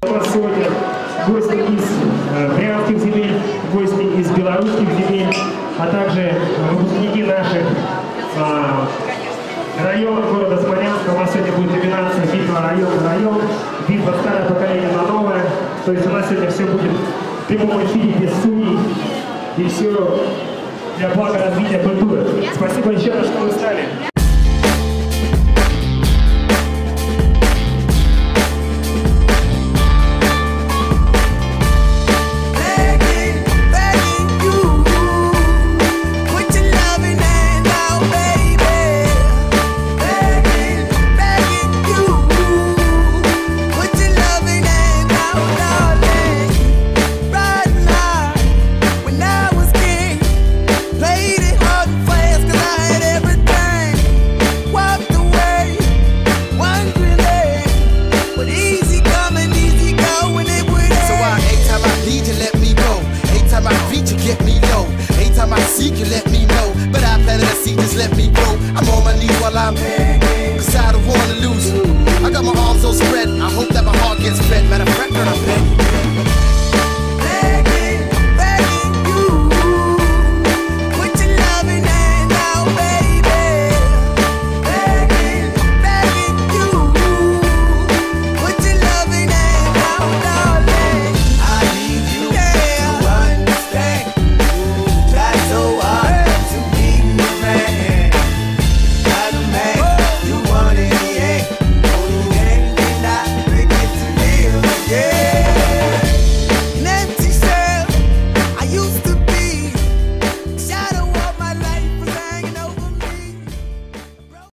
у нас сегодня гости из брянских земель, гости из белорусских земель, а также выпускники наших районов города Смоленска. У нас сегодня будет номинация «Битва район на район», битва старое поколение на новое. То есть у нас сегодня все будет в прямом эфире, без судей, и все для блага развития культуры. Спасибо еще раз, что вы стали. You let me know, but I planted a seed, just let me grow. I'm on my knees while I'm begging, cause I don't wanna lose. I got my arms so spread, I hope that my heart gets fed. Matter of fact, I'm begging.